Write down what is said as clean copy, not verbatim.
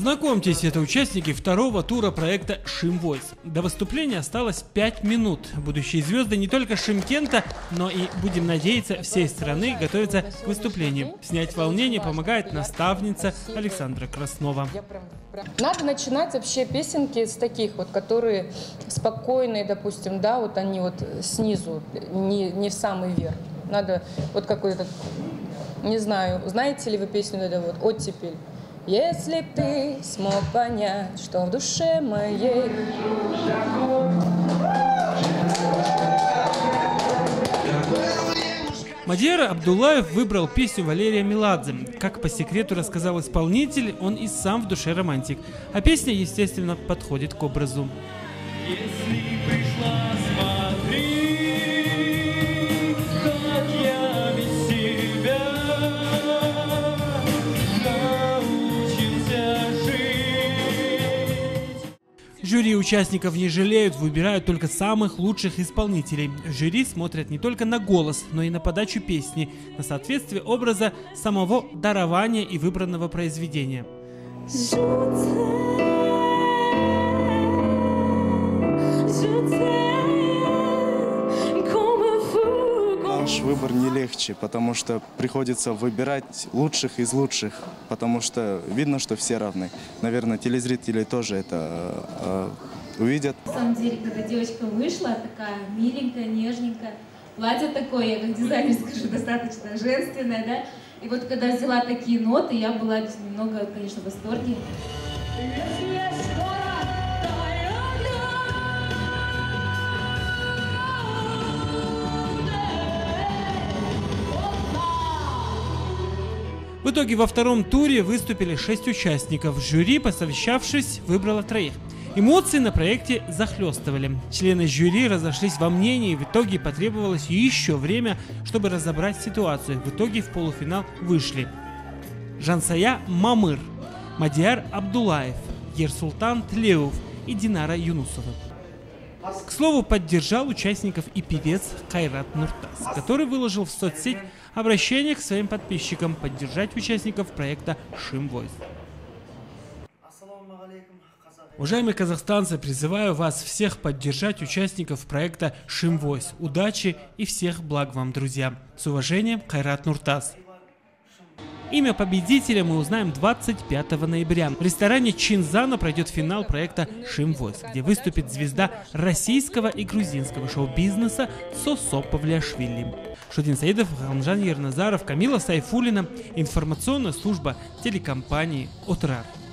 Знакомьтесь, это участники второго тура проекта «Шим Войс». До выступления осталось 5 минут. Будущие звезды не только Шымкента, но и, будем надеяться, всей страны готовятся к выступлению. Снять волнение помогает наставница Александра Краснова. Надо начинать вообще песенки с таких вот, которые спокойные, допустим, да, вот они вот снизу, не в самый верх. Надо вот какой-то, не знаю, знаете ли вы песню это вот «Оттепель»? Если ты смог понять, что в душе моей... Мадияр Абдуллаев выбрал песню Валерия Меладзе. Как по секрету рассказал исполнитель, он и сам в душе романтик. А песня, естественно, подходит к образу. Если пришла, смотри, как я без себя научился жить. Жюри участников не жалеют, выбирают только самых лучших исполнителей. Жюри смотрят не только на голос, но и на подачу песни, на соответствие образа самого дарования и выбранного произведения. Наш выбор не легче, потому что приходится выбирать лучших из лучших, потому что видно, что все равны. Наверное, телезрители тоже это увидят. На самом деле, когда девочка вышла, такая миленькая, нежненькая, платье такое, я как дизайнер скажу, достаточно женственное, да? И вот когда взяла такие ноты, я была немного, конечно, в восторге. В итоге во втором туре выступили 6 участников. Жюри, посовещавшись, выбрало 3. Эмоции на проекте захлестывали. Члены жюри разошлись во мнении, и в итоге потребовалось еще время, чтобы разобрать ситуацию. В итоге в полуфинал вышли Жансая Мамыр, Мадияр Абдуллаев, Ерсултан Тлеуов и Динара Юнусова. К слову, поддержал участников и певец Кайрат Нуртас, который выложил в соцсеть обращение к своим подписчикам поддержать участников проекта «Шим Войс». Уважаемые казахстанцы, призываю вас всех поддержать участников проекта «Шим Войс». Удачи и всех благ вам, друзья. С уважением, Кайрат Нуртас. Имя победителя мы узнаем 25 ноября. В ресторане Чинзана пройдет финал проекта «Шим Войс», где выступит звезда российского и грузинского шоу-бизнеса Сосо Павлиашвили. Шудин Саидов, Галмжан Ерназаров, Камила Сайфуллина. Информационная служба телекомпании «Отрар».